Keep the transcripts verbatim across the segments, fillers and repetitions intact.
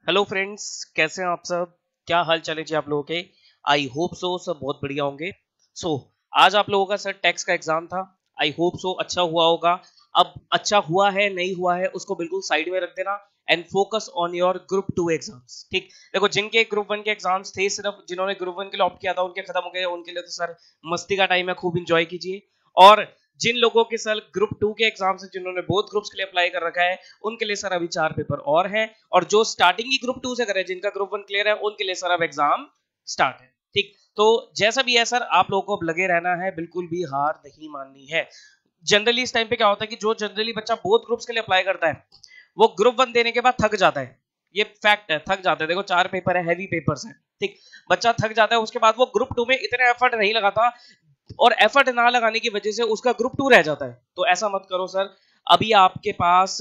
Hello friends, कैसे हैं आप सब? क्या हाल चाल है जी आप लोगों के? आई होप सो सब बहुत बढ़िया होंगे। सो so, आज आप लोगों का सर टैक्स का एग्जाम था। आई होप सो अच्छा हुआ होगा। अब अच्छा हुआ है नहीं हुआ है उसको बिल्कुल साइड में रख देना and focus on your group two exams. ठीक, देखो जिनके ग्रुप वन के एग्जाम्स थे, सिर्फ जिन्होंने ग्रुप वन के लिए ऑप्ट किया था उनके खत्म हो गए, उनके लिए तो सर मस्ती का टाइम है, खूब इंजॉय कीजिए। और जिन लोगों के सर ग्रुप टू के एग्जाम से जिन्होंने बोथ ग्रुप्स के लिए अप्लाई कर रखा है उनके लिए सर अभी चार पेपर और हैं, और जो स्टार्टिंग ही ग्रुप टू से करे, जिनका ग्रुप वन क्लियर है, उनके लिए सर अब एग्जाम स्टार्ट है। ठीक, तो जैसा भी है सर आप लोगों को अब लगे रहना है, बिल्कुल भी हार नहीं माननी है। जनरली इस टाइम पे क्या होता है कि जो जनरली बच्चा बोथ ग्रुप्स के लिए अप्लाई करता है वो ग्रुप वन देने के बाद थक जाता है। ये फैक्ट है, थक जाता है। देखो चार पेपर है, हैवी पेपर्स हैं। ठीक, बच्चा थक जाता है, उसके बाद वो ग्रुप टू में इतने एफर्ट नहीं लगाता और एफर्ट ना लगाने की वजह से उसका ग्रुप टू रह जाता है। तो ऐसा मत करो सर, अभी आपके पास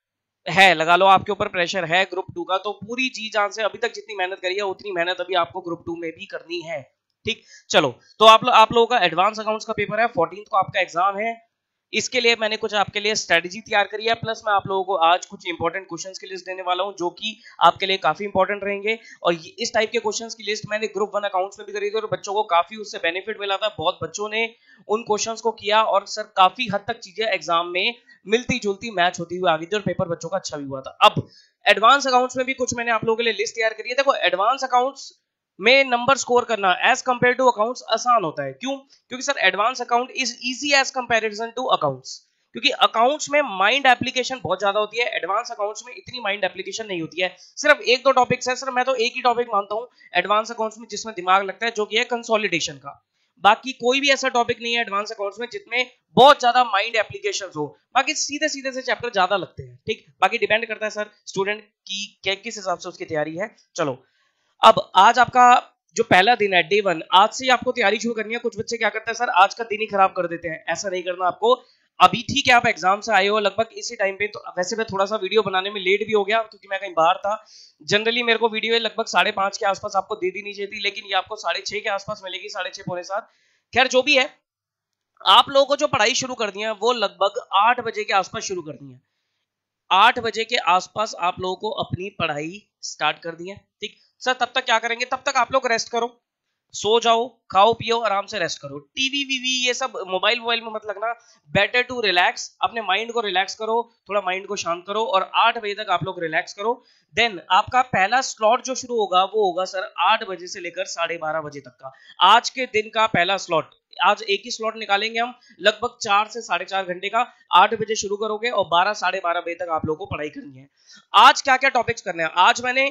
है, लगा लो आपके ऊपर प्रेशर है ग्रुप टू का, तो पूरी जी जान से अभी तक जितनी मेहनत करी है उतनी मेहनत अभी आपको ग्रुप टू में भी करनी है। ठीक, चलो तो आप लो, आप लोगों का एडवांस अकाउंट्स का पेपर है, फोर्टीन को आपका एग्जाम है। इसके लिए मैंने कुछ आपके लिए स्ट्रेटजी तैयार करी है, प्लस मैं आप लोगों को आज कुछ इंपॉर्टेंट क्वेश्चंस की लिस्ट देने वाला हूं जो कि आपके लिए काफी इंपॉर्टेंट रहेंगे। और इस टाइप के क्वेश्चंस की लिस्ट मैंने ग्रुप वन अकाउंट्स में भी करी थी और बच्चों को काफी उससे बेनिफिट मिला था। बहुत बच्चों ने उन क्वेश्चंस को किया और सर काफी हद तक चीजें एग्जाम में मिलती जुलती मैच होती हुई आ गई थी और पेपर बच्चों का अच्छा भी हुआ था। अब एडवांस अकाउंट्स में भी कुछ मैंने आप लोगों के लिए लिस्ट तैयार करी है। देखो एडवांस अकाउंट्स में नंबर स्कोर करना एज कंपेयर टू अकाउंट्स आसान होता है। क्यों? क्योंकि sir advance account is easy as comparison to accounts. क्योंकि अकाउंट्स में माइंड एप्लीकेशन बहुत ज्यादा होती है, एडवांस अकाउंट्स में इतनी माइंड एप्लीकेशन नहीं होती है। सिर्फ एक दो टॉपिक्स है सर, मैं तो एक ही टॉपिक मानता हूं एडवांस अकाउंट्स में जिसमें दिमाग लगता है, जो कि है कंसोलिडेशन का। बाकी कोई भी ऐसा टॉपिक नहीं है एडवांस अकाउंट्स में जितमें बहुत ज्यादा माइंड एप्लीकेशंस हो। बाकी सीधे सीधे से चैप्टर ज्यादा लगते हैं। ठीक, बाकी डिपेंड करता है सर स्टूडेंट की किस हिसाब से उसकी तैयारी है। चलो, अब आज आपका जो पहला दिन है, डे वन, आज से आपको तैयारी शुरू करनी है। कुछ बच्चे क्या करते हैं सर, आज का दिन ही खराब कर देते हैं। ऐसा नहीं करना आपको। अभी ठीक है आप एग्जाम से आए हो लगभग इसी टाइम पे, तो वैसे मैं थोड़ा सा वीडियो बनाने में लेट भी हो गया क्योंकि मैं कहीं बाहर था। जनरली मेरे को वीडियो लगभग साढ़े पांच के आसपास आपको दे दी नहीं चाहिए थी, लेकिन ये आपको साढ़े छह के आसपास मिलेगी, साढ़े छह पौने सात। खैर जो भी है, आप लोगों को जो पढ़ाई शुरू करनी है वो लगभग आठ बजे के आसपास शुरू करनी है। आठ बजे के आसपास आप लोगों को अपनी पढ़ाई स्टार्ट करनी है। ठीक सर, तब तक क्या करेंगे? तब तक आप लोग रेस्ट करो, सो जाओ, खाओ पियो, आराम से रेस्ट करो। टीवी वीवी ये सब मोबाइल मोबाइल में मत लगना। बेटर टू रिलैक्स, अपने माइंड को रिलैक्स करो, थोड़ा माइंड को शांत करो और आठ बजे तक आप लोग रिलैक्स करो। देन आपका पहला स्लॉट जो शुरू होगा वो होगा सर आठ बजे से लेकर साढ़े बारह बजे तक का। आज के दिन का पहला स्लॉट, आज एक ही स्लॉट निकालेंगे हम, लगभग चार से साढ़े चार घंटे का। आठ बजे शुरू करोगे और बारह साढ़े बारह बजे तक आप लोगों को पढ़ाई करनी है। आज क्या क्या टॉपिक्स करने हैं, आज मैंने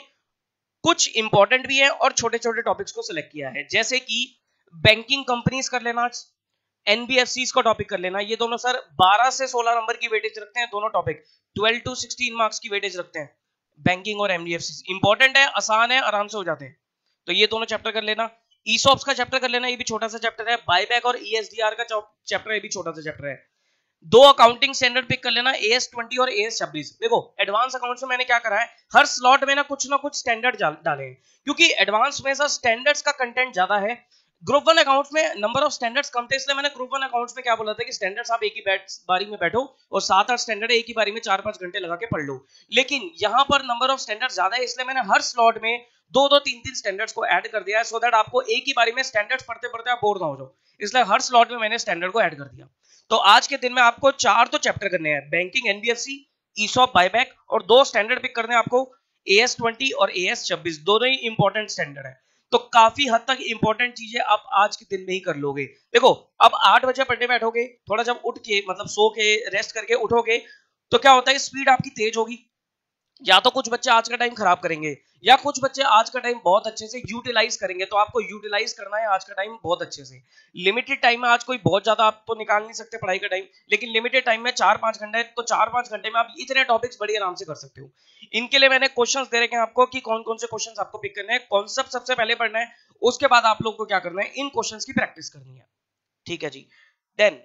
कुछ इंपॉर्टेंट भी है और छोटे छोटे टॉपिक्स को सिलेक्ट किया है, जैसे कि बैंकिंग कंपनीज कर लेना, एनबीएफसी का टॉपिक कर लेना। ये दोनों सर बारह से सोलह नंबर की वेटेज रखते हैं दोनों topic, twelve to sixteen marks की वेटेज रखते हैं। बैंकिंग और एनबीएफसी इंपॉर्टेंट है, आसान है, आराम से हो जाते हैं, तो ये दोनों चैप्टर कर लेना। ईसॉप्स का चैप्टर कर लेना, ये भी छोटा सा चैप्टर है। बायबैक और ईएसडीआर का चैप्टर, ये भी छोटा सा चैप्टर है। दो अकाउंटिंग स्टैंडर्ड पिक कर लेना, एएस ट्वेंटी और एएस छब्बीस। देखो एडवांस अकाउंट्स में मैंने क्या करा है, हर स्लॉट में ना कुछ ना कुछ स्टैंडर्ड डाले हैं, क्योंकि एडवांस में सर स्टैंडर्ड्स का कंटेंट ज्यादा है। ग्रुप वन अकाउंट्स में नंबर ऑफ स्टैंडर्ड्स कम थे, इसलिए मैंने ग्रुप वन अकाउंट्स में क्या बोला था कि स्टैंडर्ड्स आप एक ही बैठ बारी में बैठो और सात आठ स्टैंडर्ड एक ही बारी में चार पांच घंटे लगा के पढ़ लो। लेकिन यहाँ पर नंबर ऑफ स्टैंडर्ड ज्यादा है, इसलिए मैंने हर स्लॉट में दो दो तीन तीन स्टैंडर्ड्स को ऐड कर दिया है, सो दैट आपको एक ही बारी में स्टैंडर्ड्स पढ़ते पढ़ते आप बोर ना हो जाओ। इसलिए हर स्लॉट में मैंने स्टैंडर्ड को ऐड कर दिया। तो आज के दिन में आपको चार तो चैप्टर करने हैं, बैंकिंग, एनबीएफसी, ईसॉप, बायबैक, और दो स्टैंडर्ड पिक करने हैं आपको, एएस ट्वेंटी और एएस छब्बीस। दोनों ही इंपॉर्टेंट स्टैंडर्ड है, तो काफी हद तक इंपॉर्टेंट चीजें आप आज के दिन में ही कर लोगे। देखो अब आठ बजे पढ़ने बैठोगे, थोड़ा जब उठ के मतलब सो के रेस्ट करके उठोगे तो क्या होता है, स्पीड आपकी तेज होगी। या तो कुछ बच्चे आज का टाइम खराब करेंगे या कुछ बच्चे आज का टाइम बहुत अच्छे से यूटिलाइज करेंगे। तो आपको यूटिलाइज करना है आज का टाइम बहुत अच्छे से। लिमिटेड टाइम में आज कोई बहुत ज्यादा आप तो निकाल नहीं सकते पढ़ाई का टाइम, लेकिन लिमिटेड टाइम में चार पांच घंटे, तो चार पांच घंटे में आप इतने टॉपिक्स बड़ी आराम से कर सकते हो। इनके लिए मैंने क्वेश्चंस दे रखे हैं आपको कि कौन कौन से क्वेश्चंस आपको पिक करने हैं। कॉन्सेप्ट सबसे पहले पढ़ना है, उसके बाद आप लोग को क्या करना है, इन क्वेश्चंस की प्रैक्टिस करनी है। ठीक है जी। देन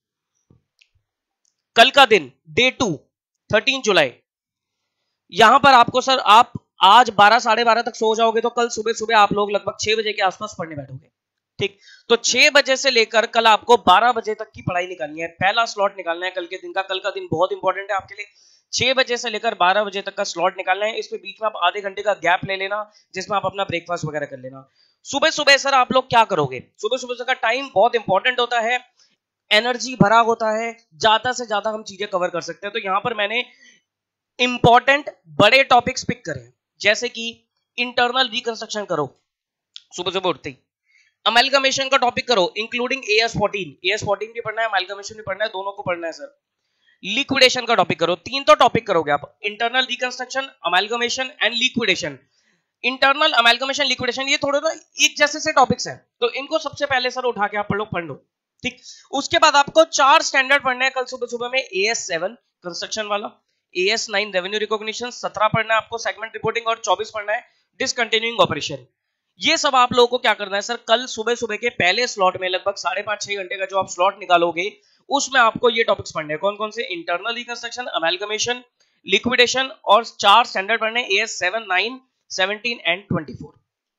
कल का दिन, डे टू, थर्टीन जुलाई, यहां पर आपको सर आप आज बारह साढ़े बारह तक सो जाओगे तो कल सुबह सुबह आप लोग लगभग छह बजे के आसपास पढ़ने बैठोगे। ठीक, तो छह बजे से लेकर कल आपको बारह बजे तक की पढ़ाई निकालनी है। पहला स्लॉट निकालना है कल के दिन का। कल का दिन बहुत इंपॉर्टेंट है आपके लिए। छह बजे से लेकर बारह बजे तक का स्लॉट निकालना है। इसके बीच में आप आधे घंटे का गैप ले लेना, जिसमें आप अपना ब्रेकफास्ट वगैरह कर लेना। सुबह सुबह सर आप लोग क्या करोगे? सुबह सुबह का टाइम बहुत इंपॉर्टेंट होता है, एनर्जी भरा होता है, ज्यादा से ज्यादा हम चीजें कवर कर सकते हैं। तो यहां पर मैंने इंपॉर्टेंट बड़े टॉपिक्स पिक करे, जैसे कि इंटरनल रिकंस्ट्रक्शन करो सुबह सुबह उठते ही, अमेलगमेशन का टॉपिक करो including A S fourteen, A S fourteen भी पढ़ना है, अमेलगमेशन भी पढ़ना है, दोनों को पढ़ना है सर। लिक्विडेशन का टॉपिक करो, तीन तो टॉपिक करोगे आप, internal reconstruction, amalgamation and liquidation. Internal, amalgamation, liquidation ये थोड़े ना एक जैसे से टॉपिक्स हैं, तो इनको सबसे पहले सर उठा के आप पढ़ लो पढ़ लो ठीक। उसके बाद आपको चार स्टैंडर्ड पढ़ने हैं कल सुबह सुबह में, ए एस सेवन कंस्ट्रक्शन वाला, A S nine revenue recognition, सत्रह पढ़ना है आपको सेगमेंट रिपोर्टिंग, और चौबीस पढ़ना है डिसकंटिन्यूइंग ऑपरेशन। ये सब आप लोगों को क्या करना है सर, कल सुबह सुबह के पहले स्लॉट में लगभग साढ़े पांच छह घंटे का जो आप स्लॉट निकालोगे, उसमें आपको ये टॉपिक्स पढ़ने हैं। कौन कौन से? इंटरनल रिकंस्ट्रक्शन, अमेलगमेशन, लिक्विडेशन, और चार स्टैंडर्ड पढ़ने, A S seven, nine, seventeen and twenty four.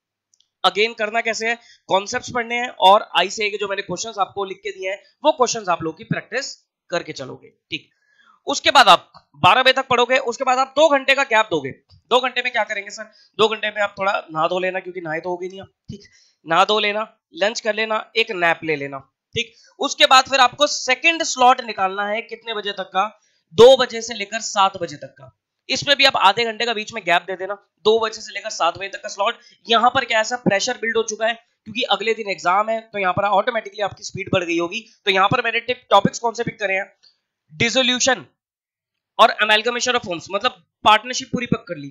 Again करना कैसे है, कॉन्सेप्ट्स पढ़ने हैं, और आईसीआई के जो मैंने क्वेश्चंस आपको लिख के दिए हैं वो क्वेश्चंस आप लोगों की प्रैक्टिस करके चलोगे ठीक। उसके बाद आप बारह बजे तक पढ़ोगे, उसके बाद आप दो घंटे का गैप दोगे। दो घंटे में क्या करेंगे सर, दो घंटे में आप थोड़ा नहा धो लेना, क्योंकि नहाए तो होगी नहीं आप ठीक, नहा धो लेना, लंच कर लेना, एक नैप ले लेना ठीक। उसके बाद फिर आपको सेकंड स्लॉट निकालना है, कितने बजे तक का, दो बजे से लेकर सात बजे तक का। इसमें भी आप आधे घंटे का बीच में गैप दे देना, दो बजे से लेकर सात बजे तक का स्लॉट। यहां पर क्या ऐसा प्रेशर बिल्ड हो चुका है, क्योंकि अगले दिन एग्जाम है, तो यहां पर ऑटोमेटिकली आपकी स्पीड बढ़ गई होगी। तो यहां पर मैंने टॉपिक्स कौन से पिक करे हैं, डिसोल्यूशन और अमेलगमेशन ऑफ फॉर्म्स, मतलब पार्टनरशिप पूरी पिक कर ली।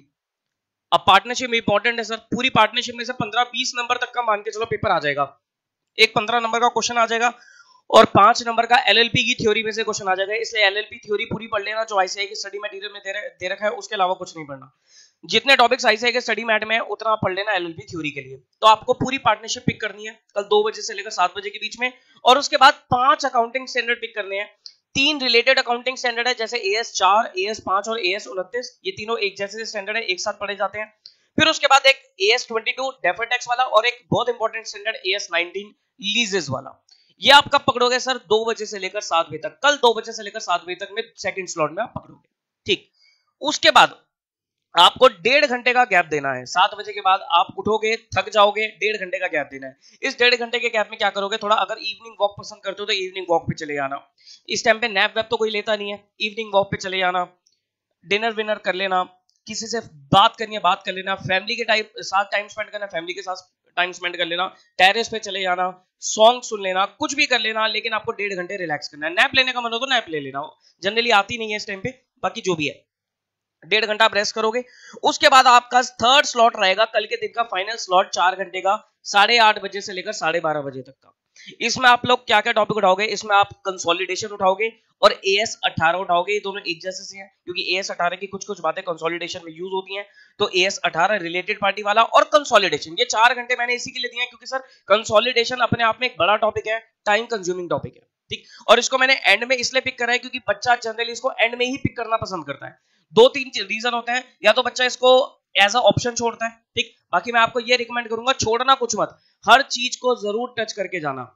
अब पार्टनरशिप इंपॉर्टेंट है सर, पूरी पार्टनरशिप में से पंद्रह बीस नंबर तक का मान के चलो पेपर आ जाएगा, एक पंद्रह नंबर का क्वेश्चन आ जाएगा, और पांच नंबर का एलएलपी की थ्योरी में से क्वेश्चन आ जाएगा। इसलिए एलएलपी थ्योरी पूरी पढ़ लेना, जो आईसीआई की स्टडी मटेरियल में दे, दे रखा है, उसके अलावा कुछ नहीं पढ़ना। जितने टॉपिक्स आईसीआई के स्टडी मैट में है उतना आप पढ़ लेना एलएलपी थ्योरी के लिए। तो आपको पूरी पार्टनरशिप पिक करनी है कल दो बजे से लेकर सात बजे के बीच में, और उसके बाद पांच अकाउंटिंग स्टैंडर्ड पिक करने हैं। तीन रिलेटेड अकाउंटिंग स्टैंडर्ड है, जैसे एएस चार, एएस पांच और एएस उनतीस, ये तीनों एक जैसे स्टैंडर्ड है, एक साथ पढ़े जाते हैं। फिर उसके बाद एक एएस बाईस डेफर्ड टैक्स वाला, और एक बहुत important standard AS nineteen leases वाला। ये आप कब पकड़ोगे सर, दो बजे से लेकर सात बजे तक, कल दो बजे से लेकर सात बजे तक में सेकंड स्लॉट में आप पकड़ोगे ठीक। उसके बाद आपको डेढ़ घंटे का गैप देना है, सात बजे के बाद आप उठोगे, थक जाओगे, डेढ़ घंटे का गैप देना है। इस डेढ़ घंटे के गैप में क्या करोगे, थोड़ा अगर इवनिंग वॉक पसंद करते हो तो इवनिंग वॉक पे चले जाना। इस टाइम पे नैप वैप तो कोई लेता नहीं है, इवनिंग वॉक पे चले जाना, डिनर विनर कर लेना, किसी से बात करनी है बात कर लेना, फैमिली के टाइप साथ टाइम स्पेंड करना, फैमिली के साथ टाइम स्पेंड कर लेना, टेरेस पे चले जाना, सॉन्ग सुन लेना, कुछ भी कर लेना, लेकिन आपको डेढ़ घंटे रिलैक्स करना है। नैप लेने का मन हो तो नैप ले लेना, जनरली आती नहीं है इस टाइम पे, बाकी जो भी है डेढ़ घंटा आप रेस्ट करोगे। उसके बाद आपका थर्ड स्लॉट रहेगा कल के दिन का फाइनल स्लॉट, चार घंटे का, साढ़े आठ बजे से लेकर साढ़े बारह बजे तक का। इसमें आप लोग क्या क्या टॉपिक उठाओगे, इसमें आप कंसोलिडेशन उठाओगे और एएस अठारह उठाओगे। ये दोनों एक जैसे से हैं, क्योंकि एएस अठारह की कुछ कुछ बातें कंसोलिडेशन में यूज होती हैं। तो एएस अठारह रिलेटेड पार्टी वाला और कंसोलिडेशन, ये चार घंटे मैंने इसी के लिए दिए हैं, क्योंकि सर कंसोलिडेशन अपने आप में एक बड़ा टॉपिक है, टाइम कंज्यूमिंग टॉपिक है ठीक। और इसको मैंने एंड में इसलिए पिक करा है क्योंकि बच्चा जनरली इसको एंड में ही पिक करना पसंद करता है। दो तीन रीजन होते हैं, या तो बच्चा इसको एज अ ऑप्शन छोड़ता है ठीक, बाकी मैं आपको ये रिकमेंड करूंगा छोड़ना कुछ मत, हर चीज को जरूर टच करके जाना।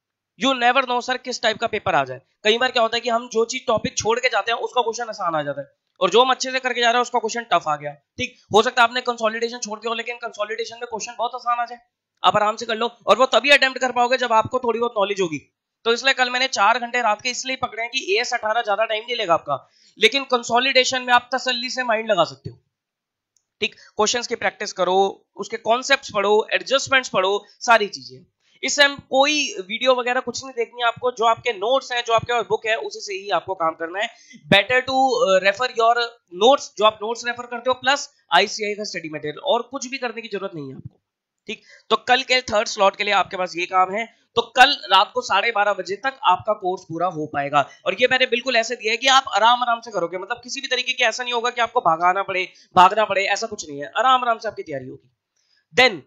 यू नेवर नो सर किस टाइप का पेपर आ जाए। कई बार क्या होता है कि हम जो चीज टॉपिक छोड़ के जाते हैं उसका क्वेश्चन आसान आ जाता है, और जो हम अच्छे से करके जा रहे हैं उसका क्वेश्चन टफ आ गया ठीक। हो सकता है आपने कंसोलिडेशन छोड़ दिया हो, लेकिन कंसोलिडेशन में क्वेश्चन बहुत आसान आ जाए, आप आराम से कर लो, और वो तभी अटेम्प्ट कर पाओगे जब आपको थोड़ी बहुत नॉलेज होगी। तो इसलिए कल मैंने चार घंटे रात के इसलिए पकड़े हैं कि एएस अठारह ज्यादा टाइम नहीं लेगा आपका, लेकिन कंसोलिडेशन में आप तसल्ली से माइंड लगा सकते हो ठीक। क्वेश्चंस की प्रैक्टिस करो, उसके कॉन्सेप्ट्स पढ़ो, एडजस्टमेंट्स पढ़ो, सारी चीजें। इससे हम कोई वीडियो वगैरह कुछ नहीं देखनी है आपको, जो आपके नोट्स हैं, जो आपके बुक है, उसी से ही आपको काम करना है। Better to refer your notes, जो आप नोट्स रेफर करते हो, प्लस आईसीआई का स्टडी मटेरियल, और कुछ भी करने की जरूरत नहीं है आपको ठीक। तो कल के थर्ड स्लॉट के लिए आपके पास ये काम है। तो कल रात को साढ़े बारह बजे तक आपका कोर्स पूरा हो पाएगा, और ये मैंने बिल्कुल ऐसे दिया है कि आप आराम आराम से करोगे, मतलब किसी भी तरीके की ऐसा नहीं होगा कि आपको भागाना पड़े भागना पड़े, ऐसा कुछ नहीं है, आराम आराम से आपकी तैयारी होगी। देन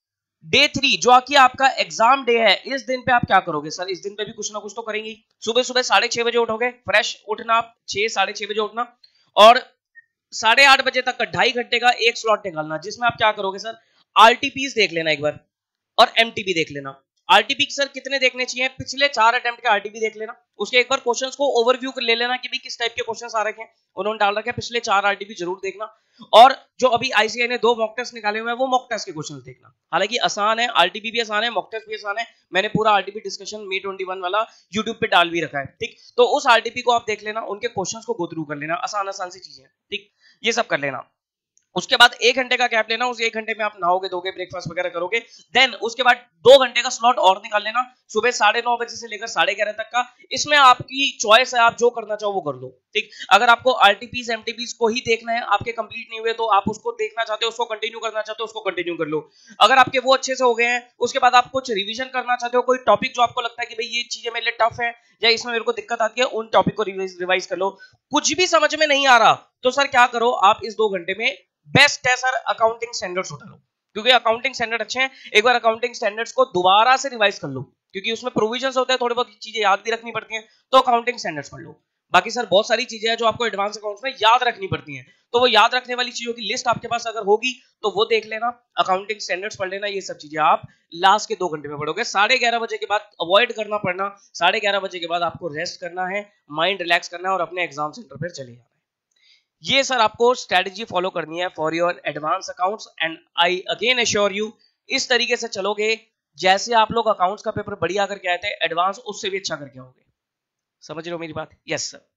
डे थ्री जो कि आपका एग्जाम डे है, इस दिन पे आप क्या करोगे सर, इस दिन पे भी कुछ ना कुछ तो करेंगे। सुबह सुबह साढ़े छह बजे उठोगे, फ्रेश उठना, आप छह साढ़े छह बजे उठना, और साढ़े आठ बजे तक का ढाई घंटे का एक स्लॉट निकालना, जिसमें आप क्या करोगे सर, आरटीपीस देख लेना एक बार, और एमटीबी देख लेना। आरटीपी सर कितने देखने चाहिए, पिछले चार अटेम्प्ट के आरटीपी देख लेना, उसके एक बार क्वेश्चंस को ओवरव्यू कर ले लेना कि भाई किस टाइप के क्वेश्चंस आ रखे हैं, उन्होंने डाल रखे हैं, पिछले चार आरटीपी जरूर देखना। और जो अभी आईसीआई ने दो मॉक टेस्ट निकाले हुए हैं वो मॉक टेस्ट के क्वेश्चंस देखना, हालांकि आसान है, आरटीपी भी आसान है, मॉक टेस्ट भी आसान है, मैंने पूरा RTP discussion May twenty one वाला यूट्यूब पे डाल भी रखा है, ठीक। तो उस आरटीपी को आप देख लेना, उनके क्वेश्चंस को गो थ्रू कर लेना, आसान आसान सी चीजें, ठीक, ये सब कर लेना। उसके बाद एक घंटे का गैप लेना, उस एक घंटे में आप नहाओगे धोगे ब्रेकफास्ट वगैरह करोगे, देन उसके बाद दो घंटे का स्लॉट और निकाल लेना, सुबह साढ़े नौ बजे से लेकर साढ़े ग्यारह तक का, इसमें आपकी चॉइस है, आप जो करना चाहो वो कर लो, ठीक। अगर आपको आरटीपीज एमटीपीज को ही देखना है, आपके कंप्लीट नहीं हुए तो आप उसको देखना चाहते हो, उसको कंटिन्यू करना चाहते हो, उसको कंटिन्यू कर लो। अगर आपके वो अच्छे से हो गए हैं, उसके बाद आप कुछ रिविजन करना चाहते हो, कोई टॉपिक जो आपको लगता है कि भाई ये चीजें मेरे लिए टफ है या इसमें मेरे को दिक्कत आती है, उन टॉपिक को रिवाइज कर लो। कुछ भी समझ में नहीं आ रहा तो सर क्या करो, आप इस दो घंटे में बेस्ट है सर अकाउंटिंग स्टैंडर्ड्स उठा लो, क्योंकि अकाउंटिंग स्टैंडर्ड अच्छे हैं, एक बार अकाउंटिंग स्टैंडर्ड्स को दोबारा से रिवाइज कर लो, क्योंकि उसमें प्रोविजंस होते हैं, थोड़ी बहुत चीजें याद भी रखनी पड़ती हैं, तो अकाउंटिंग स्टैंडर्ड्स पढ़ लो। बाकी सर बहुत सारी चीजें हैं जो आपको एडवांस अकाउंट्स में याद रखनी पड़ती हैं, तो वो याद रखने वाली चीजों की लिस्ट आपके पास अगर होगी तो वो देख लेना, अकाउंटिंग स्टैंडर्ड्स पढ़ लेना, ये सब चीजें आप लास्ट के दो घंटे में पढ़ोगे। साढ़े ग्यारह बजे के बाद अवॉइड करना पड़ना, साढ़े ग्यारह बजे के बाद आपको रेस्ट करना है, माइंड रिलैक्स करना है और अपने एग्जाम सेंटर पर चले जाना है। ये सर आपको स्ट्रेटजी फॉलो करनी है for your advance accounts, and I again assure you, इस तरीके से चलोगे जैसे आप लोग अकाउंट्स का पेपर बढ़िया करके आए थे, एडवांस उससे भी अच्छा करके आओगे। समझ रहे हो मेरी बात? Yes sir.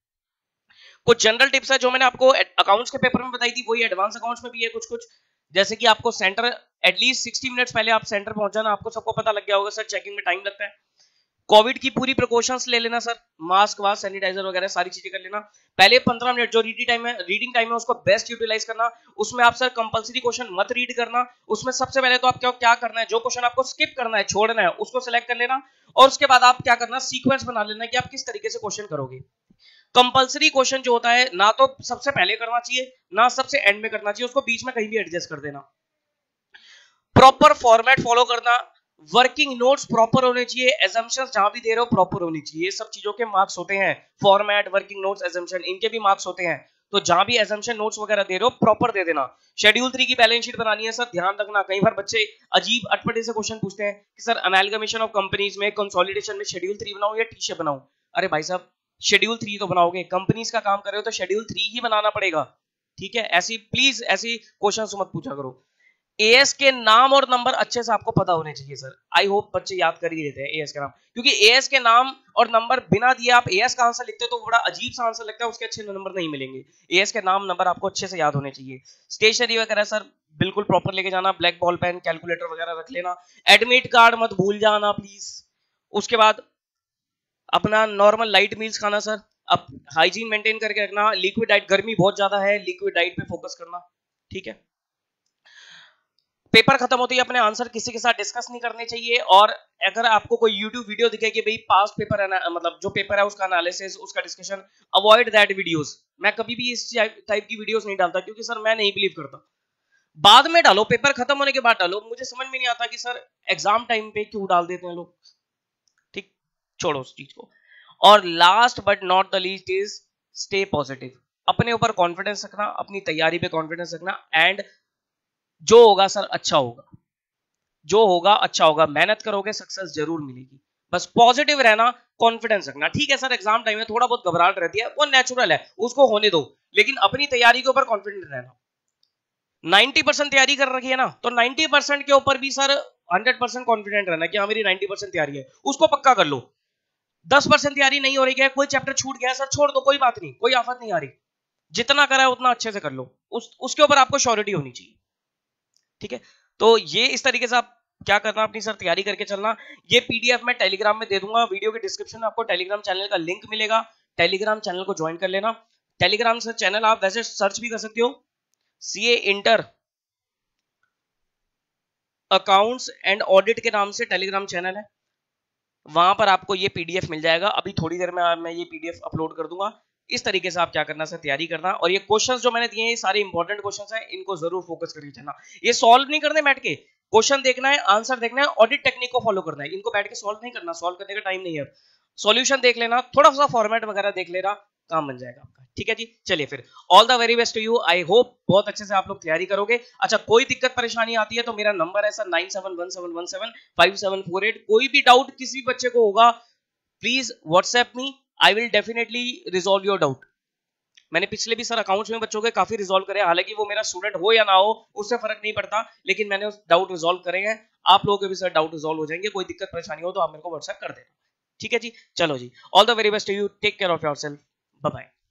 कुछ जनरल टिप्स है जो मैंने आपको अकाउंट्स के पेपर में बताई थी, वही एडवांस अकाउंट्स में भी है कुछ कुछ, जैसे कि आपको सेंटर एटलीस्ट सिक्सटी मिनट्स पहले आप सेंटर पहुंच जाना, आपको सबको पता लग गया होगा सर चेकिंग में टाइम लगता है। कोविड की पूरी प्रिकॉशंस ले लेना सर, मास्क वास्क सैनिटाइजर वगैरह सारी चीजें कर लेना। पहले पंद्रह मिनट जो रीडिंग टाइम है रीडिंग टाइम है उसको बेस्ट यूटिलाइज करना, उसमें आप सर कंपलसरी क्वेश्चन मत रीड करना, उसमें सबसे पहले तो आप क्या क्या करना है, जो क्वेश्चन आपको स्किप करना है छोड़ना है उसको सिलेक्ट कर लेना, और उसके बाद आप क्या करना, सीक्वेंस बना लेना कि आप किस तरीके से क्वेश्चन करोगे। कंपलसरी क्वेश्चन जो होता है ना तो सबसे पहले करना चाहिए ना सबसे एंड में करना चाहिए, उसको बीच में कहीं भी एडजस्ट कर देना। प्रॉपर फॉर्मेट फॉलो करना, वर्किंग नोट्स प्रॉपर होने चाहिए, एजम्पशंस जहां भी दे रहे हो प्रॉपर होनी चाहिए, ये सब चीजों के मार्क्स होते हैं, फॉर्मेट वर्किंग नोट्स एजम्पशन इनके भी मार्क्स होते हैं, तो जहां भी एजम्पशन नोट्स वगैरह दे रहे हो प्रॉपर दे देना। शेड्यूल थ्री की बैलेंस शीट बनानी है सर, ध्यान रखना, कई बार बच्चे अजीब अटपटे से क्वेश्चन पूछते हैं कि सर अमेलगमेशन ऑफ कंपनीज में कंसोलिडेशन में शेड्यूल थ्री बनाऊं या टी शेप बनाऊं। अरे भाई साहब शेड्यूल थ्री तो बनाओगे, कंपनीज का काम कर रहे हो तो शेड्यूल थ्री ही बनाना पड़ेगा, ठीक है। ऐसी प्लीज ऐसी क्वेश्चन मत पूछा करो। एएस के नाम और नंबर अच्छे से आपको पता होने चाहिए सर, आई होप बच्चे याद कर ही लेते हैं एएस का नाम, क्योंकि एएस के नाम और नंबर बिना दिए आप एएस का आंसर लिखते हो तो बड़ा अजीब सा आंसर लगता है, उसके अच्छे नंबर नहीं मिलेंगे। एएस के नाम नंबर आपको अच्छे से याद होने चाहिए। स्टेशनरी वगैरह सर बिल्कुल प्रॉपर लेके जाना, ब्लैक बॉल पेन कैलकुलेटर वगैरह रख लेना, एडमिट कार्ड मत भूल जाना प्लीज। उसके बाद अपना नॉर्मल लाइट मील्स खाना सर, अब हाइजीन मेंटेन करके रखना, लिक्विड डाइट, गर्मी बहुत ज्यादा है लिक्विड डाइट पे फोकस करना, ठीक है। पेपर खत्म होते ही अपने आंसर किसी के साथ डिस्कस नहीं करने चाहिए, और अगर आपको कोई यूट्यूब वीडियो दिखे कि भाई पास्ट पेपर है मतलब जो पेपर है उसका एनालिसिस उसका डिस्कशन, अवॉइड दैट वीडियोस। मैं कभी भी इस टाइप की वीडियोस नहीं डालता, क्योंकि सर मैं नहीं बिलीव करता। बाद में डालो, पेपर खत्म होने के बाद डालो, मुझे समझ में नहीं आता कि सर एग्जाम टाइम पे क्यों डाल देते हैं लोग, ठीक, छोड़ो उस चीज को। और last but not the least is stay positive, अपने ऊपर कॉन्फिडेंस रखना, अपनी तैयारी पे कॉन्फिडेंस रखना, एंड जो होगा सर अच्छा होगा, जो होगा अच्छा होगा, मेहनत करोगे सक्सेस जरूर मिलेगी, बस पॉजिटिव रहना, कॉन्फिडेंस रखना। ठीक है सर एग्जाम टाइम में थोड़ा बहुत घबराहट रहती है, वो नेचुरल है, उसको होने दो, लेकिन अपनी तैयारी के ऊपर कॉन्फिडेंट रहना। नब्बे परसेंट तैयारी कर रखी है ना, तो नब्बे परसेंट के ऊपर भी सर सौ परसेंट कॉन्फिडेंट रहना कि हाँ मेरी नब्बे परसेंट तैयारी है, उसको पक्का कर लो। दस परसेंट तैयारी नहीं हो रही है, कोई चैप्टर छूट गया सर छोड़ दो, कोई बात नहीं, कोई आफत नहीं आ रही, जितना करा है उतना अच्छे से कर लो, उस उसके ऊपर आपको श्योरिटी होनी चाहिए, ठीक है। तो ये इस तरीके से आप क्या करना, अपनी सर तैयारी करके चलना। ये पीडीएफ मैं टेलीग्राम में दे दूंगा, वीडियो के डिस्क्रिप्शन में आपको टेलीग्राम चैनल का लिंक मिलेगा, टेलीग्राम चैनल को ज्वाइन कर लेना। टेलीग्राम से चैनल आप वैसे सर्च भी कर सकते हो, CA inter accounts and audit के नाम से टेलीग्राम चैनल है, वहां पर आपको ये पीडीएफ मिल जाएगा। अभी थोड़ी देर में मैं ये पीडीएफ अपलोड कर दूंगा। इस तरीके से आप क्या करना सर तैयारी करना, और ये क्वेश्चंस जो मैंने दिए हैं ये सारे इंपॉर्टेंट क्वेश्चंस हैं, इनको जरूर फोकस करके चलना। ये सॉल्व नहीं करने बैठ के, क्वेश्चन देखना है, आंसर देखना है, ऑडिट टेक्निक को फॉलो करना है, इनको बैठ के सॉल्व नहीं करना, सॉल्व करने का टाइम नहीं है। सॉल्यूशन देख लेना, थोड़ा सा फॉर्मेट वगैरह देख लेना, काम बन जाएगा आपका। ठीक है जी, चलिए फिर all the very best to you. I hope बहुत अच्छे से आप लोग तैयारी करोगे। अच्छा, कोई दिक्कत परेशानी आती है तो मेरा नंबर है sir nine seven one seven one seven five seven four eight. कोई भी डाउट किसी भी बच्चे को होगा please WhatsApp me, I will definitely resolve your doubt. मैंने पिछले भी सर अकाउंट्स में बच्चों के काफी रिजॉल्व करे, हालांकि वो मेरा स्टूडेंट हो या ना हो उससे फर्क नहीं पड़ता, लेकिन मैंने उस डाउट रिजॉल्व करे हैं। आप लोगों के भी सर डाउट रिजॉल्व हो जाएंगे। कोई दिक्कत परेशानी हो तो आप मेरे को व्हाट्सएप कर देना। ठीक है जी, चलो जी, all the very best to you, take care of yourself, bye bye.